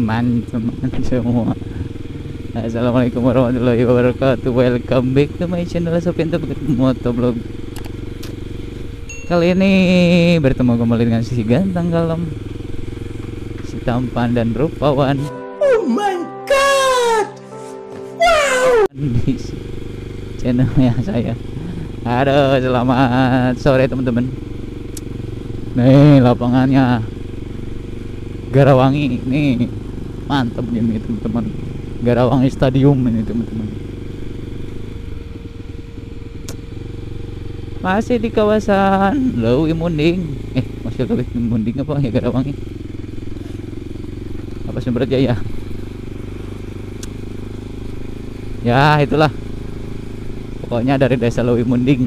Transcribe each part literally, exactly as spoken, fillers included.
teman-teman semua. Assalamualaikum warahmatullahi wabarakatuh. Welcome back to my channel Sofian Tebet Motovlog. Kali ini bertemu kembali dengan si ganteng kalem, si tampan dan rupawan. Oh my god, wow, Di channelnya saya. Halo, selamat sore teman-teman. Nih lapangannya Garawangi nih, mantep ini teman-teman. Garawangi Stadium ini teman-teman. Masih di kawasan Lewi Munding. Eh, masih Lewi Munding apa ya Garawangi? Apa Sumber Jaya? Ya, itulah. Pokoknya dari desa Lewi Munding.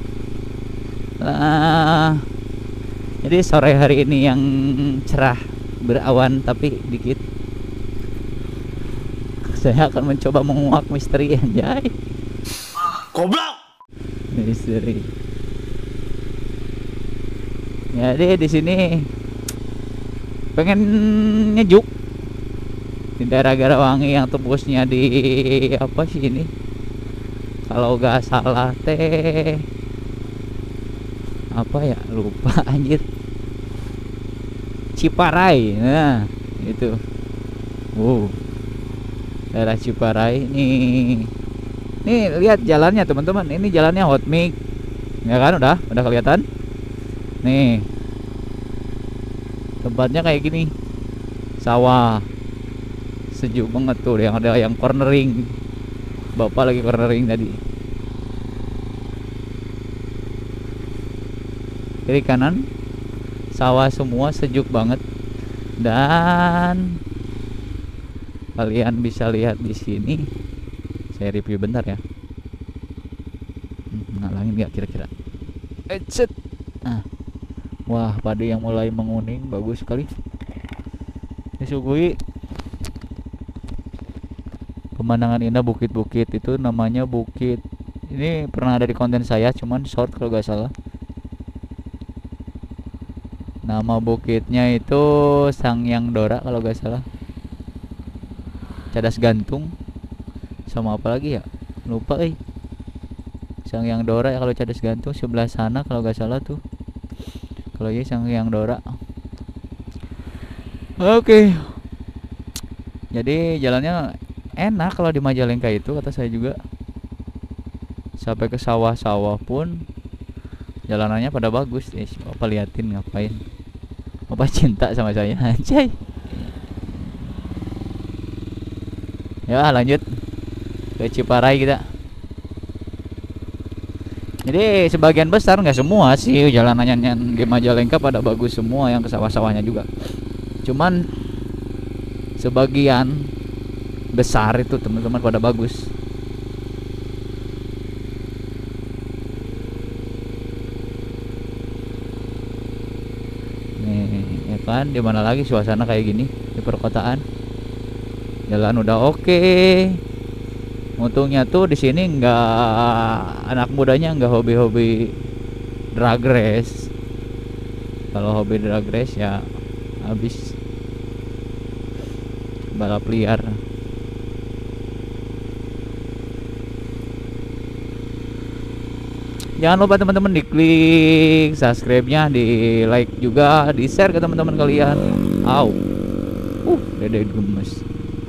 Nah, jadi sore hari ini yang cerah, berawan tapi dikit. Saya akan mencoba menguak misteri, anjay. goblok. Misteri. Jadi di sini pengen nyejuk di daerah Garawangi yang tembusnya di apa sih ini? Kalau gak salah teh apa ya, lupa anjir. Ciparai. Nah, itu. Wow. Daerah Ciparai nih. Nih lihat jalannya teman-teman. Ini jalannya hot mix. Ya kan, udah, udah kelihatan. Nih. Tempatnya kayak gini. Sawah. Sejuk banget tuh, yang ada yang cornering. Bapak lagi cornering tadi. Kiri kanan sawah semua, sejuk banget. Dan kalian bisa lihat di sini. Saya review bentar ya. Hmm, ngalangin nggak kira-kira? Eccet. Ah. Wah, padi yang mulai menguning, bagus sekali. Disuguhi pemandangan indah, bukit-bukit. Itu namanya bukit. Ini pernah ada di konten saya, cuman short kalau gak salah. Nama bukitnya itu Sangyang Dora kalau gak salah. Cadas Gantung. Sama apa lagi ya? Lupa eh. Sangyang Dora ya kalau Cadas Gantung, sebelah sana kalau gak salah tuh. Kalau ya Sangyang Dora. Oke. Jadi jalannya enak kalau di Majalengka itu, kata saya juga. Sampai ke sawah-sawah pun jalanannya pada bagus. Eh, Bapak liatin ngapain? Bapak cinta sama saya, anjay. Ya, lanjut ke Ciparai kita. Jadi sebagian besar, nggak semua sih, jalanannya yang di Majalengka pada bagus semua, yang ke sawah-sawahnya juga. Cuman sebagian besar itu teman-teman pada bagus. Nih, ya kan, di mana lagi suasana kayak gini di perkotaan. Jalan udah oke. Untungnya tuh di sini nggak, anak mudanya nggak hobi-hobi drag race. Kalau hobi drag race ya habis balap liar. Jangan lupa teman-teman diklik subscribe-nya, di like juga, di share ke teman-teman kalian. Au. Uh, dede gemes.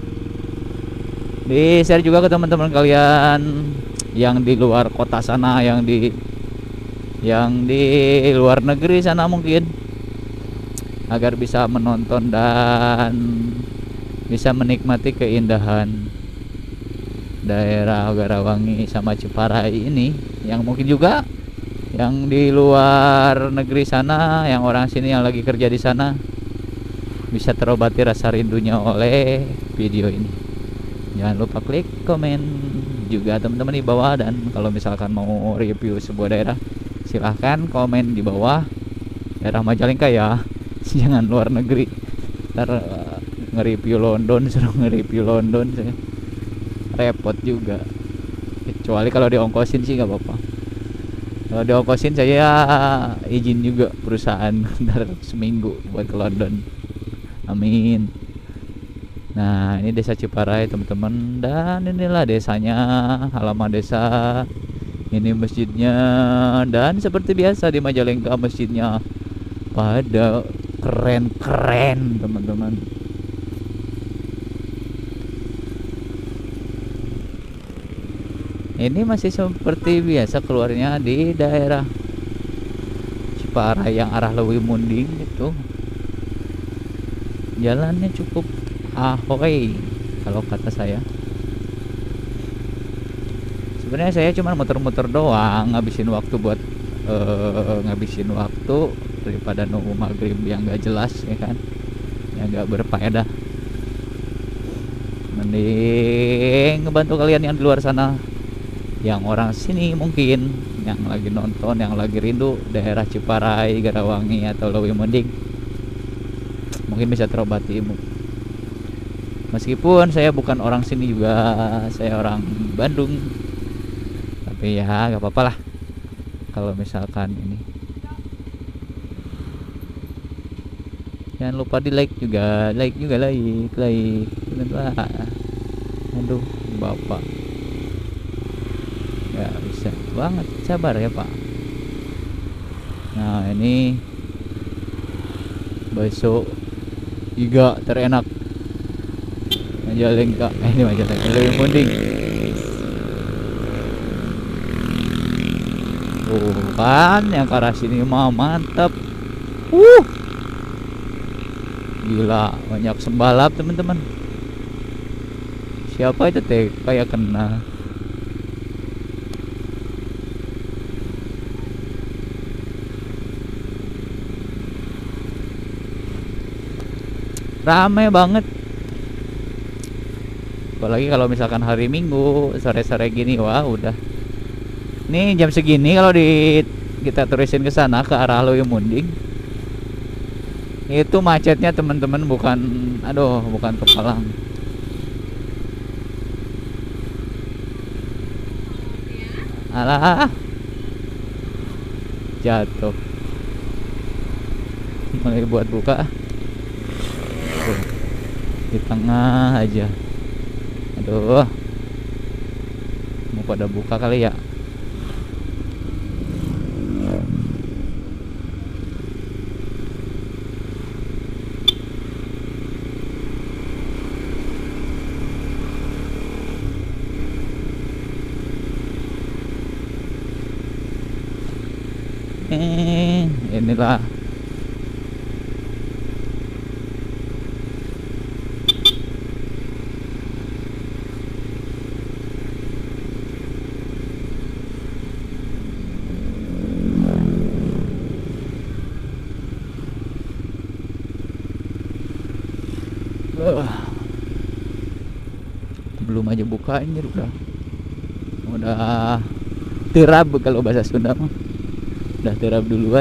Di share juga ke teman-teman kalian yang di luar kota sana, yang di yang di luar negeri sana mungkin, agar bisa menonton dan bisa menikmati keindahan daerah Garawangi sama Ciparai ini, yang mungkin juga yang di luar negeri sana, yang orang sini yang lagi kerja di sana, bisa terobati rasa rindunya oleh video ini. Jangan lupa klik komen juga teman-teman di bawah, dan kalau misalkan mau review sebuah daerah silahkan komen di bawah. Daerah Majalengka ya, jangan luar negeri. Ntar uh, nge-review London, suruh nge-review London, saya repot juga. Kecuali kalau diongkosin sih nggak apa-apa. Kalau diongkosin saya izin juga perusahaan ntar seminggu buat ke London. Amin. Nah, ini desa Ciparai teman-teman, dan inilah desanya, halaman desa. Ini masjidnya, dan seperti biasa di Majalengka masjidnya pada keren-keren teman-teman. Ini masih seperti biasa keluarnya di daerah Ciparai yang arah Lewi Munding itu. Jalannya cukup ahoy kalau kata saya. Sebenarnya saya cuma muter-muter doang, ngabisin waktu buat uh, ngabisin waktu daripada nunggu maghrib yang gak jelas ya kan, yang gak berfaedah. Mending ngebantu kalian yang di luar sana, yang orang sini mungkin yang lagi nonton, yang lagi rindu daerah Ciparai, Garawangi atau Lewi Munding, mungkin bisa terobati. Meskipun saya bukan orang sini juga, saya orang Bandung, tapi ya gak apa-apa lah kalau misalkan ini. Jangan lupa di like juga, like juga, like, like, lah. Aduh, bapak, ya bisa banget, sabar ya pak. Nah ini bakso iga terenak Majalengka, eh ini Majalengka, Lewi Munding. Oh kan, yang ke arah sini mah mantap. Uh, gila, banyak sembalap teman-teman. Siapa itu teh kayak kena? Rame banget. Apalagi kalau misalkan hari Minggu sore-sore gini, wah udah. Nih jam segini kalau di kita terusin ke sana ke arah Lewi Munding, itu macetnya teman-teman bukan, aduh, bukan kepalang. Alah, jatuh. Mulai buat buka. Tuh, di tengah aja. Aduh, mau pada buka kali ya. Eh, inilah uh, belum aja buka ini udah udah terab kalau bahasa Sunda mah. Udah terap duluan.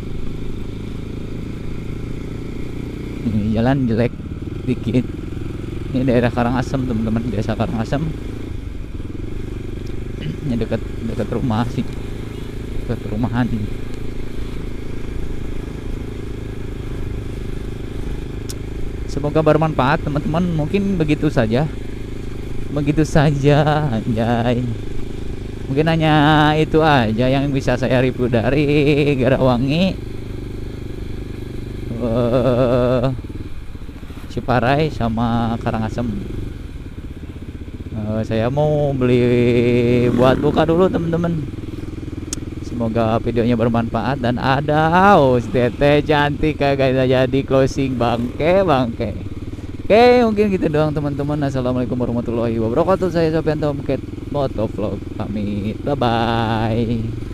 Ini jalan jelek dikit. Ini daerah Karangasem teman-teman, desa Karangasem. Ini dekat dekat rumah sih, dekat rumahan. Semoga bermanfaat teman-teman. Mungkin begitu saja, begitu saja, anjay. Mungkin hanya itu aja yang bisa saya review dari Garawangi, uh, Ciparai sama Karangasem. Uh, saya mau beli buat buka dulu teman-teman. Semoga videonya bermanfaat dan ada oh, tete cantik kagak jadi closing bangke bangke. Oke, mungkin gitu doang teman-teman. Assalamualaikum warahmatullahi wabarakatuh. Saya Sofian Tomcat Motovlog pamit, bye bye.